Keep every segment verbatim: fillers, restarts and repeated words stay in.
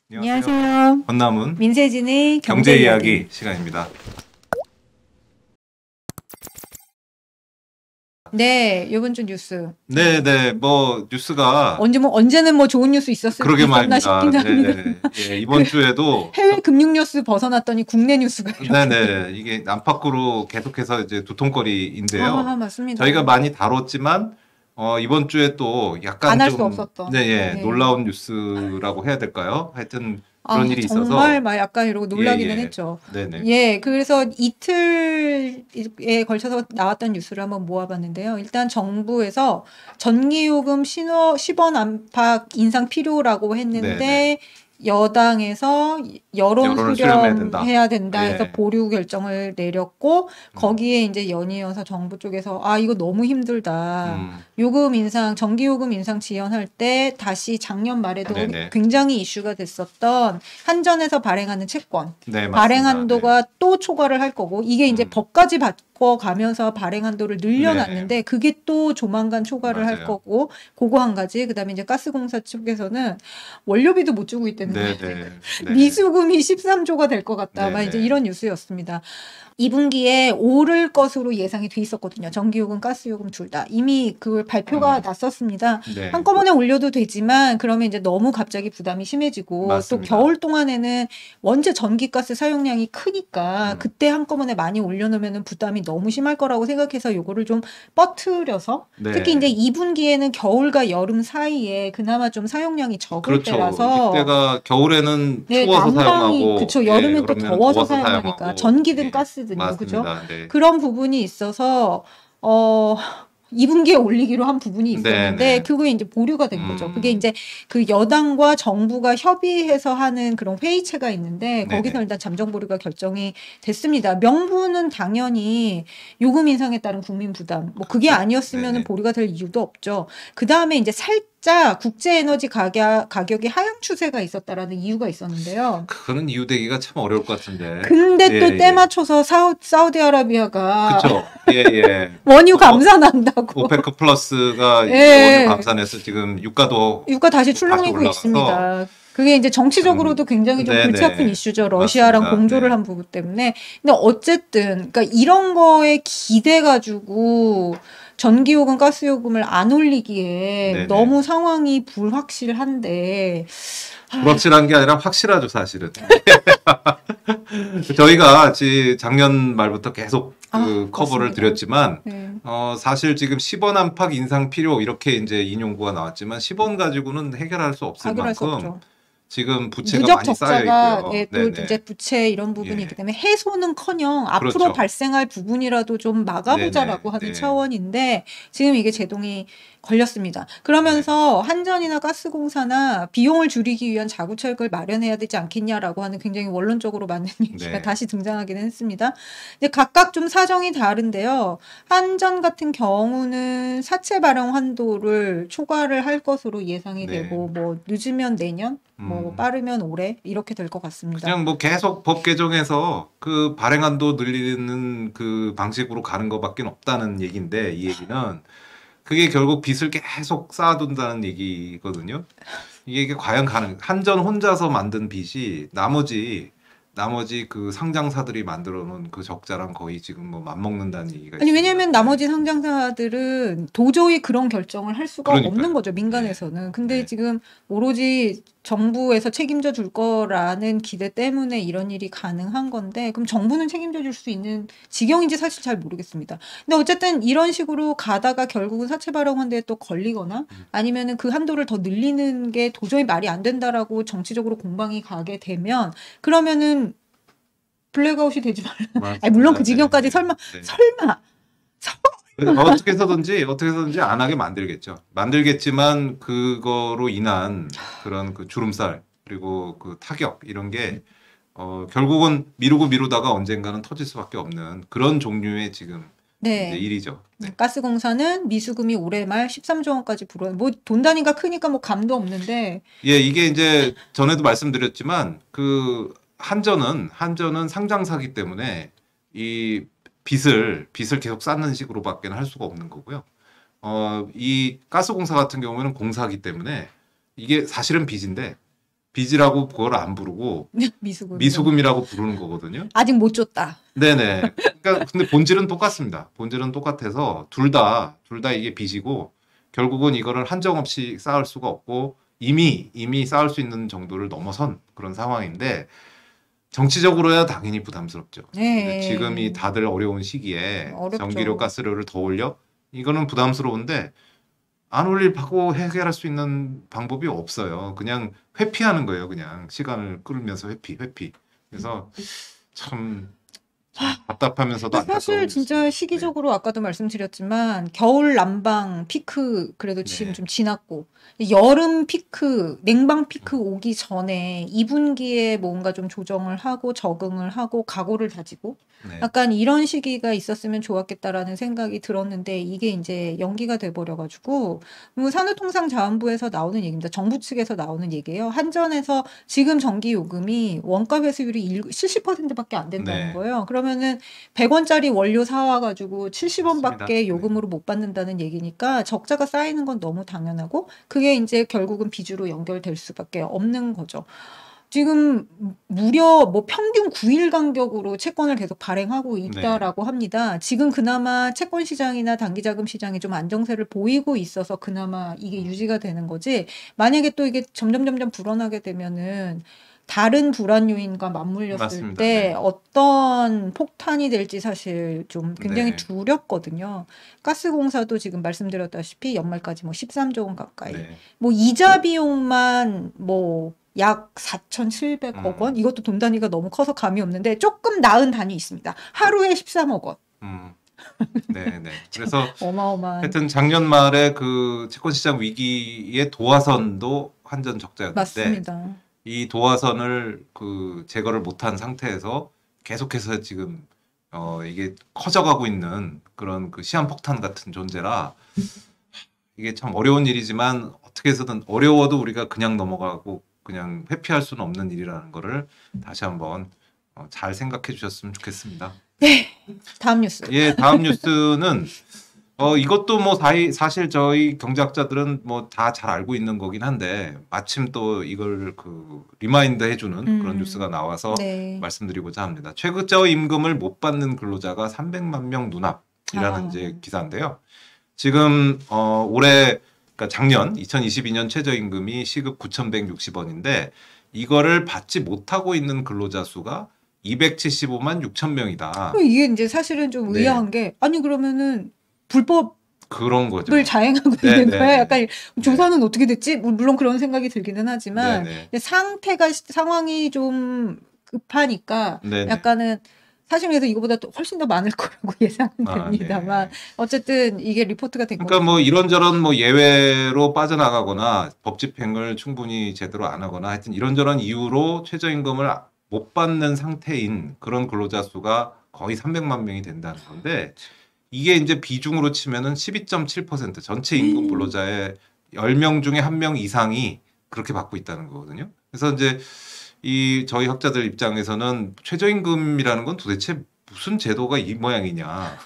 안녕하세요. 권남훈 민세진의 경제 경제 이야기 이야기. 시간입니다. 네, 이번 주 뉴스. 네, 네, 뭐 뉴스가 언제 뭐 언제는 뭐 좋은 뉴스 있었을 그러게 있었나 말입니다. 싶긴 네, 합니다. 예, 이번 그 주에도 해외 금융 뉴스 벗어났더니 국내 뉴스가 네, 이렇게. 네, 이게 안팎으로 계속해서 이제 두통거리인데요. 아, 맞습니다. 저희가 많이 다뤘지만 어, 이번 주에 또 약간 안 할 수 좀 없었던. 네, 예, 네. 놀라운 뉴스라고 해야 될까요? 하여튼 아, 그런 일이 있어서 정말 막 약간 이러고 놀라기는 예, 예. 했죠. 네네. 예, 그래서 이틀에 걸쳐서 나왔던 뉴스를 한번 모아봤는데요. 일단 정부에서 전기요금 신호 십 원 안팎 인상 필요라고 했는데 네네. 여당에서 여론 여론을 수렴해야 된다. 수렴해야 된다 해서 예. 보류 결정을 내렸고 음, 거기에 이제 연이어서 정부 쪽에서 아 이거 너무 힘들다. 음, 요금 인상, 전기요금 인상 지연할 때 다시 작년 말에도 네네. 굉장히 이슈가 됐었던 한전에서 발행하는 채권 네, 발행 맞습니다. 한도가 또 초과를 할 거고 이게 이제 음. 법까지 바꿔가면서 발행 한도를 늘려놨는데 그게 또 조만간 초과를 할 맞아요. 거고 그거 한 가지 그다음에 이제 가스공사 쪽에서는 원료비도 못 주고 있다는 네, 거예요. 네, 네. 미수금이 십삼 조가 될 것 같다. 막 네, 이제 네. 이런 뉴스였습니다. 이 분기에 오를 것으로 예상이 돼 있었거든요. 전기요금, 가스요금 둘 다. 이미 그 발표가 음. 났었습니다. 네, 한꺼번에 올려도 되지만 그러면 이제 너무 갑자기 부담이 심해지고 또 맞습니다. 겨울 동안에는 원체 전기가스 사용량이 크니까 음. 그때 한꺼번에 많이 올려놓으면 부담이 너무 심할 거라고 생각해서 요거를 좀 뻗트려서 네. 특히 이제 이 분기에는 겨울과 여름 사이에 그나마 좀 사용량이 적을 그렇죠. 때라서 이때가 겨울에는 네, 추워서 난방이 사용하고 그쵸. 예, 여름엔 또 여름에는 더워서 더워서 사용하니까 사용하고 전기든 예, 가스든요. 그죠? 맞습니다. 네. 그런 부분이 있어서 어 이 분기에 올리기로 한 부분이 네, 있었는데 네. 그게 이제 보류가 된 거죠. 그게 음. 이제 그 여당과 정부가 협의해서 하는 그런 회의체가 있는데 거기서 네네. 일단 잠정 보류가 결정이 됐습니다. 명분은 당연히 요금 인상에 따른 국민 부담. 뭐 그게 그렇죠. 아니었으면 네네. 보류가 될 이유도 없죠. 그다음에 이제 살짝 국제 에너지 가격 가격이 하향 추세가 있었다라는 이유가 있었는데요. 그거는 이유 되기가 참 어려울 것 같은데. 근데 예, 또 때 예. 맞춰서 사우, 사우디아라비아가 그쵸. 예, 예. 원유 어, 감산한다고. 오페크 플러스가 이제 예. 원유 감산해서 지금 유가도 유가 다시 다시 출렁이고 올라가서 있습니다. 그게 이제 정치적으로도 굉장히 좀 골치 네네. 아픈 이슈죠. 러시아랑 맞습니다. 공조를 네. 한 부분 때문에. 근데 어쨌든 그러니까 이런 거에 기대 가지고 전기요금, 가스요금을 안 올리기에 네네. 너무 상황이 불확실한데 아, 불확실한 게 아니라 확실하죠, 사실은. 저희가 지- 작년 말부터 계속 그 아, 커버를 맞습니다. 드렸지만, 네. 어, 사실 지금 십 원 안팎 인상 필요 이렇게 이제 인용구가 나왔지만 십 원 가지고는 해결할 수 없을 해결할 수 만큼 없죠. 지금 부채가 누적 많이 쌓여 적자가 있고요. 예, 또 네네. 이제 부채 이런 부분이 예. 있기 때문에 해소는커녕 앞으로 그렇죠. 발생할 부분이라도 좀 막아보자라고 네네. 하는 네. 차원인데 지금 이게 제동이 걸렸습니다. 그러면서 한전이나 가스공사나 비용을 줄이기 위한 자구책을 마련해야 되지 않겠냐라고 하는 굉장히 원론적으로 맞는 얘기가 네. 다시 등장하기는 했습니다. 근데 각각 좀 사정이 다른데요. 한전 같은 경우는 사채 발행 한도를 초과를 할 것으로 예상이 네. 되고 뭐 늦으면 내년 뭐 음. 빠르면 올해 이렇게 될 것 같습니다. 그냥 뭐 계속 법 개정해서 그 발행한도 늘리는 그 방식으로 가는 것밖에 없다는 얘기인데 이 얘기는 그게 결국 빚을 계속 쌓아둔다는 얘기거든요. 이게, 이게 과연 가능? 한전 혼자서 만든 빚이 나머지 나머지 그 상장사들이 만들어 놓은 그 적자랑 거의 지금 뭐 맞먹는다는 얘기가 아니 있습니다. 왜냐면 나머지 상장사들은 도저히 그런 결정을 할 수가 그러니까요. 없는 거죠. 민간에서는. 근데 네. 지금 오로지 정부에서 책임져 줄 거라는 기대 때문에 이런 일이 가능한 건데 그럼 정부는 책임져 줄 수 있는 지경인지 사실 잘 모르겠습니다. 근데 어쨌든 이런 식으로 가다가 결국은 사채 발행 한도에 또 걸리거나 음. 아니면은 그 한도를 더 늘리는 게 도저히 말이 안 된다라고 정치적으로 공방이 가게 되면 그러면은 블랙아웃이 되지 말라. 아니, 물론 그 지경까지 네. 설마 네. 설마 설마 어떻게 해서든지 어떻게 해서든지 안 하게 만들겠죠. 만들겠지만 그거로 인한 그런 그 주름살 그리고 그 타격 이런 게 어, 결국은 미루고 미루다가 언젠가는 터질 수밖에 없는 그런 종류의 지금 이제 네. 일이죠. 네. 가스공사는 미수금이 올해 말 십삼 조 원까지 불어. 뭐 돈 단위가 크니까 뭐 감도 없는데. 예, 이게 이제 전에도 말씀드렸지만 그 한전은 한전은 상장사기 때문에 이 빚을 빚을 계속 쌓는 식으로밖에 할 수가 없는 거고요. 어, 이 가스공사 같은 경우에는 공사기 때문에 이게 사실은 빚인데 빚이라고 그걸 안 부르고 미수금. 미수금이라고 부르는 거거든요. 아직 못 줬다. 네네. 그러니까 근데 본질은 똑같습니다. 본질은 똑같아서 둘 다 둘 다 이게 빚이고 결국은 이거를 한정없이 쌓을 수가 없고 이미 이미 쌓을 수 있는 정도를 넘어선 그런 상황인데 정치적으로야 당연히 부담스럽죠. 네. 근데 지금이 다들 어려운 시기에 어렵죠. 전기료, 가스료를 더 올려 이거는 부담스러운데 안 올리고 해결할 수 있는 방법이 없어요. 그냥 회피하는 거예요. 그냥 시간을 끌면서 회피, 회피. 그래서 참, 참 답답하면서도 근데 사실 안타까운 진짜 뉴스입니다. 시기적으로 아까도 말씀드렸지만 겨울 난방 피크 그래도 지금 네. 좀 지났고 여름 피크 냉방 피크 오기 전에 이 분기에 뭔가 좀 조정을 하고 적응을 하고 각오를 다지고 네. 약간 이런 시기가 있었으면 좋았겠다라는 생각이 들었는데 이게 이제 연기가 돼버려가지고 뭐 산후통상자원부에서 나오는 얘기입니다. 정부 측에서 나오는 얘기예요. 한전에서 지금 전기 요금이 원가 회수율이 칠십 퍼센트밖에 안 된다는 네. 거예요. 그러면은 백 원짜리 원료 사와가지고 칠십 원밖에 맞습니다. 요금으로 못 받는다는 얘기니까 적자가 쌓이는 건 너무 당연하고 그게 이제 결국은 빚으로 연결될 수밖에 없는 거죠. 지금 무려 뭐 평균 구 일 간격으로 채권을 계속 발행하고 있다라고 합니다. 지금 그나마 채권 시장이나 단기자금 시장이 좀 안정세를 보이고 있어서 그나마 이게 유지가 되는 거지. 만약에 또 이게 점점 점점 불어나게 되면은 다른 불안 요인과 맞물렸을 맞습니다. 때 네. 어떤 폭탄이 될지 사실 좀 굉장히 네. 두렵거든요. 가스공사도 지금 말씀드렸다시피 연말까지 뭐 십삼조 원 가까이. 네. 뭐 이자 비용만 뭐 약 사천칠백억 원? 음. 이것도 돈 단위가 너무 커서 감이 없는데 조금 나은 단위 있습니다. 하루에 십삼억 원. 음. 네, 네. 그래서 어마어마한. 하여튼 작년 말에 그 채권 시장 위기의 도화선도 한전 적자였는데 맞습니다. 이 도화선을 그 제거를 못한 상태에서 계속해서 지금 어 이게 커져가고 있는 그런 그 시한폭탄 같은 존재라 이게 참 어려운 일이지만 어떻게 해서든 어려워도 우리가 그냥 넘어가고 그냥 회피할 수는 없는 일이라는 거를 다시 한번 어, 잘 생각해 주셨으면 좋겠습니다. 다음 뉴스. 예, 다음 뉴스는 어 이것도 뭐 사이, 사실 저희 경제학자들은 뭐 다 잘 알고 있는 거긴 한데 마침 또 이걸 그 리마인드 해주는 음. 그런 뉴스가 나와서 네. 말씀드리고자 합니다. 최저 임금을 못 받는 근로자가 삼백만 명 눈앞이라는 아. 이제 기사인데요. 지금 어 올해 그러니까 작년 이천이십이 년 최저임금이 시급 구천백육십 원인데 이거를 받지 못하고 있는 근로자 수가 이백칠십오만 육천 명이다. 이게 이제 사실은 좀 네. 의아한 게 아니 그러면은 불법을 그런 거죠. 자행하고 네, 있는 네, 거야. 네. 약간 조사는 어떻게 됐지? 물론 그런 생각이 들기는 하지만 네네. 상태가 상황이 좀 급하니까 네네. 약간은 사실 그래서 이거보다 또 훨씬 더 많을 거라고 예상은 아, 됩니다만 네. 어쨌든 이게 리포트가 된 그러니까 거죠. 뭐 이런저런 뭐 예외로 빠져나가거나 법 집행을 충분히 제대로 안 하거나 하여튼 이런저런 이유로 최저임금을 못 받는 상태인 그런 근로자 수가 거의 삼백만 명이 된다는 건데 이게 이제 비중으로 치면은 십이 점 칠 퍼센트 전체 임금 음. 근로자의 열 명 중에 한 명 이상이 그렇게 받고 있다는 거거든요. 그래서 이제 이 저희 학자들 입장에서는 최저임금이라는 건 도대체 무슨 제도가 이 모양이냐.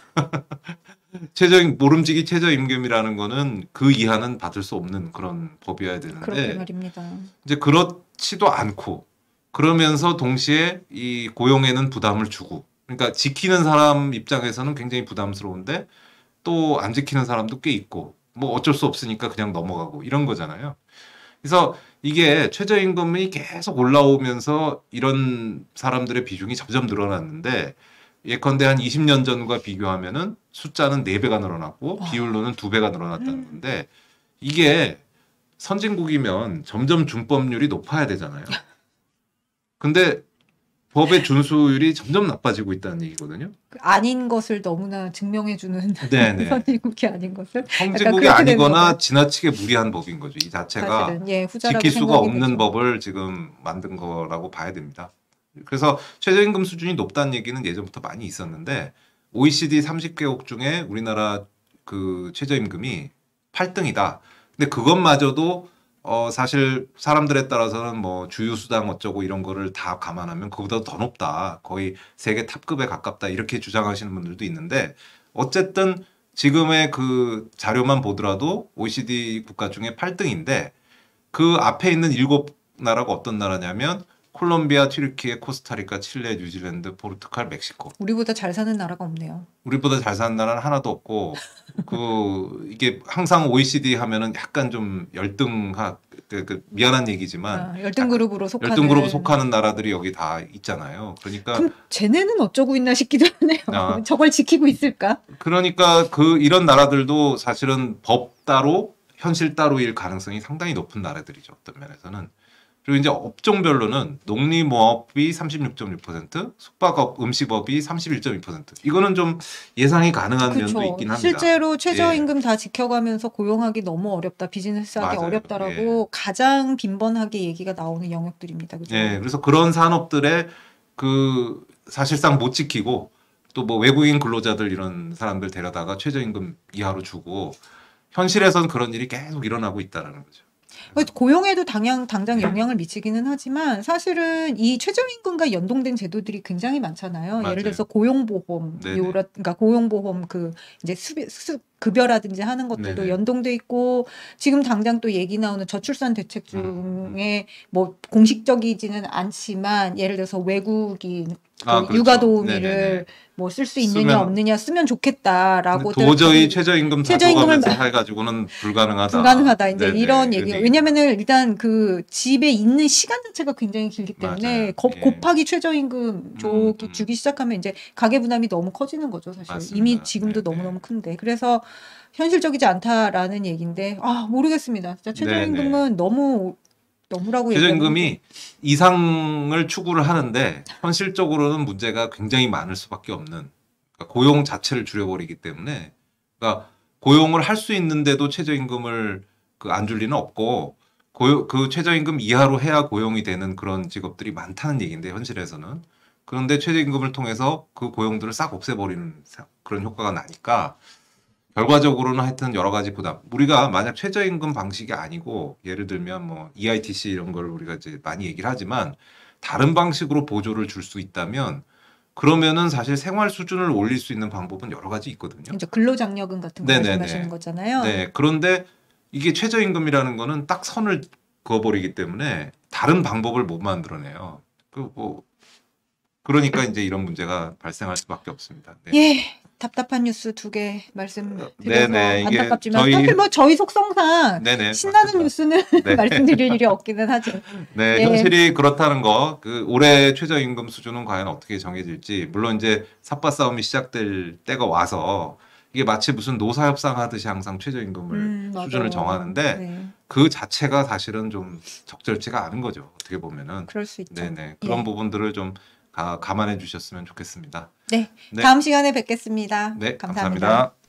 최저임 모름지기 최저임금이라는 거는 그 이하는 받을 수 없는 그런 법이어야 그렇게 되는데 말입니다. 이제 그렇지도 않고 그러면서 동시에 이 고용에는 부담을 주고 그러니까 지키는 사람 입장에서는 굉장히 부담스러운데 또 안 지키는 사람도 꽤 있고 뭐 어쩔 수 없으니까 그냥 넘어가고 이런 거잖아요. 그래서 이게 최저임금이 계속 올라오면서 이런 사람들의 비중이 점점 늘어났는데 예컨대 한 이십 년 전과 비교하면은 숫자는 네 배가 늘어났고 와. 비율로는 두 배가 늘어났다는 건데 이게 선진국이면 점점 준법률이 높아야 되잖아요. 근데 법의 준수율이 점점 나빠지고 있다는 얘기거든요. 아닌 것을 너무나 증명해주는 네네. 선진국이 아닌 것을 선진국이 그렇게 되는 아니거나 건가요? 지나치게 무리한 법인 거죠. 이 자체가 사실은 예 후자라고 지킬 수가 생각이 없는 되죠. 법을 지금 만든 거라고 봐야 됩니다. 그래서 최저임금 수준이 높다는 얘기는 예전부터 많이 있었는데 오이시디 삼십 개국 중에 우리나라 그 최저임금이 팔 등이다. 근데 그것마저도 어 사실 사람들에 따라서는 뭐 주유수당 어쩌고 이런 거를 다 감안하면 그보다 더 높다. 거의 세계 탑급에 가깝다. 이렇게 주장하시는 분들도 있는데 어쨌든 지금의 그 자료만 보더라도 오이시디 국가 중에 팔 등인데 그 앞에 있는 일곱 나라가 어떤 나라냐면 콜롬비아, 튀르키예, 코스타리카, 칠레, 뉴질랜드, 포르투갈, 멕시코. 우리보다 잘 사는 나라가 없네요. 우리보다 잘 사는 나라는 하나도 없고 그 이게 항상 오이시디 하면은 약간 좀 열등하 그, 그 미안한 얘기지만 아, 열등 그룹으로 속하는 열등 그룹 속하는 나라들이 여기 다 있잖아요. 그러니까 그럼 쟤네는 어쩌고 있나 싶기도 하네요. 아. 저걸 지키고 있을까? 그러니까 그 이런 나라들도 사실은 법 따로 현실 따로일 가능성이 상당히 높은 나라들이죠. 어떤 면에서는. 그리고 이제 업종별로는 농림업이 삼십육 점 육 퍼센트, 숙박업, 음식업이 삼십일 점 이 퍼센트. 이거는 좀 예상이 가능한 그쵸. 면도 있긴 합니다. 실제로 최저임금 다 지켜가면서 고용하기 너무 어렵다, 비즈니스하기 맞아요. 어렵다라고 가장 빈번하게 얘기가 나오는 영역들입니다. 그죠? 예, 그래서 그런 산업들의 그 사실상 못 지키고 또 뭐 외국인 근로자들 이런 사람들 데려다가 최저임금 이하로 주고 현실에선 그런 일이 계속 일어나고 있다는 거죠. 고용에도 당장, 당장 영향을 미치기는 하지만 사실은 이 최저임금과 연동된 제도들이 굉장히 많잖아요. 맞아요. 예를 들어서 고용보험, 네네. 요라, 그러니까 고용보험 그 이제 수비, 수, 급여라든지 하는 것들도 네네. 연동돼 있고 지금 당장 또 얘기 나오는 저출산 대책 음. 중에 뭐 공식적이지는 않지만 예를 들어서 외국인 아, 그 그렇죠. 육아 도우미를 네네네. 뭐 쓸 수 있느냐 쓰면- 없느냐 쓰면 좋겠다라고 도저히 최저임금 다 최저임금을 줘가면서 해가지고는 불가능하다. 불가능하다 이제 네네, 이런 그런 얘기예요. 얘기. 왜냐면은 일단 그 집에 있는 시간 자체가 굉장히 길기 때문에 맞아요. 곱, 예. 곱하기 최저임금 주기, 음, 음. 주기 시작하면 이제 가계 부담이 너무 커지는 거죠. 사실 맞습니다. 이미 지금도 네네. 너무너무 큰데 그래서 현실적이지 않다라는 얘기인데 아 모르겠습니다. 진짜 최저임금은 너무 너무라고 최저임금이 이상을 추구를 하는데 현실적으로는 문제가 굉장히 많을 수밖에 없는 그러니까 고용 자체를 줄여버리기 때문에 그러니까 고용을 할 수 있는데도 최저임금을 그 안 줄 리는 없고 고용, 그 최저임금 이하로 해야 고용이 되는 그런 직업들이 많다는 얘기인데 현실에서는 그런데 최저임금을 통해서 그 고용들을 싹 없애버리는 사- 그런 효과가 나니까 결과적으로는 하여튼 여러 가지 부담. 우리가 만약 최저임금 방식이 아니고 예를 들면 뭐 이아이티씨 이런 걸 우리가 이제 많이 얘기를 하지만 다른 방식으로 보조를 줄 수 있다면 그러면은 사실 생활 수준을 올릴 수 있는 방법은 여러 가지 있거든요. 이제 근로장려금 같은 거 네네네. 말씀하시는 거잖아요. 네. 그런데 이게 최저임금이라는 거는 딱 선을 그어버리기 때문에 다른 방법을 못 만들어내요. 그 뭐 그러니까 이제 이런 문제가 발생할 수밖에 없습니다. 네. 예. 답답한 뉴스 두 개 말씀드려서 네네, 이게 안타깝지만 저희- 사실 뭐 저희 속성상 네네. 신나는 맞습니다. 뉴스는 네. 말씀드릴 일이 없기는 하죠. 네, 예. 현실이 그렇다는 거, 그 올해 최저임금 수준은 과연 어떻게 정해질지, 물론 이제 삽바 싸움이 시작될 때가 와서 이게 마치 무슨 노사협상 하듯이 항상 최저임금을 음, 맞아요. 수준을 정하는데 네, 그 자체가 사실은 좀 적절치가 않은 거죠. 어떻게 보면은. 그럴 수 있죠. 네네. 그런 예. 부분들을 좀 가, 감안해 주셨으면 좋겠습니다. 네, 네. 다음 시간에 뵙겠습니다. 네, 감사합니다. 감사합니다.